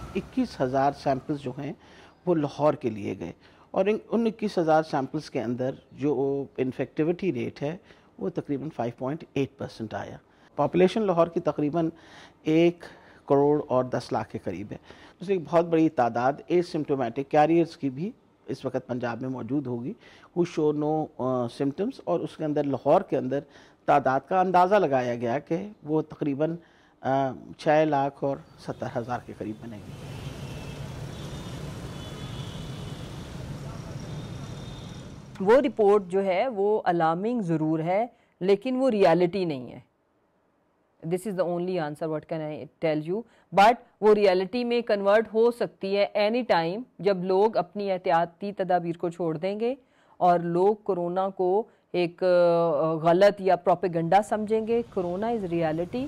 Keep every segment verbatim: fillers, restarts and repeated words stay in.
इक्कीस हज़ार सैम्पल्स जो हैं वो लाहौर के लिए गए और इन उन इक्कीस हज़ार सैम्पल्स के अंदर जो इन्फेक्टिविटी रेट है वो तकरीबन पाँच पॉइंट आठ परसेंट आया। पॉपुलेशन लाहौर की तकरीबन एक करोड़ और दस लाख के करीब है, इसलिए एक बहुत बड़ी तादाद एसिम्प्टोमेटिक कैरियर्स की भी इस वक्त पंजाब में मौजूद होगी हु शो नो सिम्टम्स, और उसके अंदर लाहौर के अंदर तादाद का अंदाज़ा लगाया गया कि वो तकरीबन छः लाख और सत्तर हज़ार के करीब बनेंगे। वो रिपोर्ट जो है वो अलार्मिंग ज़रूर है लेकिन वो रियलिटी नहीं है। This is the only answer what can I tell you, but वो रियलिटी में कन्वर्ट हो सकती है एनी टाइम जब लोग अपनी एहतियाती तदाबीर को छोड़ देंगे और लोग कोरोना को एक गलत या प्रोपेगेंडा समझेंगे। Corona is reality.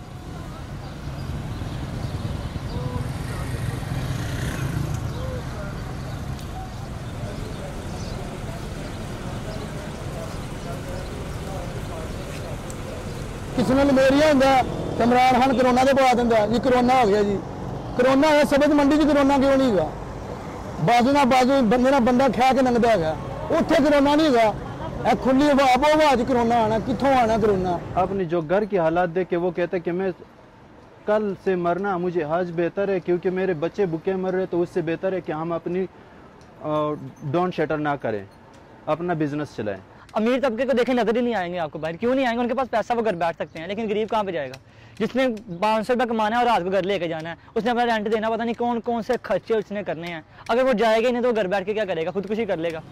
किसी ने मलेरिया होंगे तो इमरान खान करोना के पवा देंगे जी करोना हो गया जी, करोना है सब्ज़ मंडी च करोना क्यों नहीं है? बाजू ना बाजू बंदे ना बंदा खा के लंघदा है, उत्थे करोना नहीं है। खुली आबो हवा च करोना आना, कित्थों आना करोना? अपनी जो घर की हालात देख के वो कहते कि मैं कल से मरना मुझे आज बेहतर है, क्योंकि मेरे बच्चे भूखे मर रहे, तो उससे बेहतर है कि हम अपनी डोंट शटर ना करें, अपना बिजनेस चलाएं। अमीर तबके को देखे नजर ही नहीं आएंगे आपको बाहर, क्यों नहीं आएंगे? उनके पास पैसा वो घर बैठ सकते हैं, लेकिन गरीब कहाँ पे जाएगा? जिसने पाँच सौ रुपये कमाना है और रात को घर लेके जाना है, उसने अपना रेंट देना, पता नहीं कौन कौन से खर्चे उसने करने हैं। अगर वो जाएगा ही नहीं तो घर बैठ के क्या करेगा? खुदकुशी कर लेगा।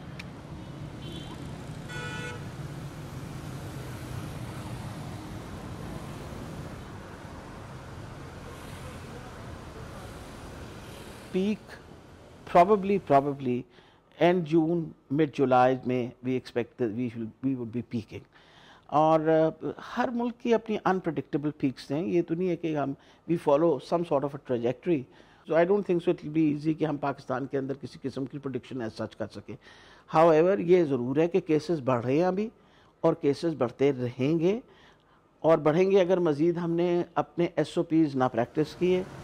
Peak probably probably end June, mid July में we expect that we will we would be peaking. और uh, हर मुल्क की अपनी unpredictable peaks हैं, ये तो नहीं है कि हम we follow some sort of a trajectory. So I don't think so it will be easy कि हम पाकिस्तान के अंदर किसी किस्म की prediction as such कर सकें. However ये ज़रूर है कि cases बढ़ रहे हैं अभी और cases बढ़ते रहेंगे और बढ़ेंगे अगर मज़ीद हमने अपने S O Ps ना प्रैक्टिस किए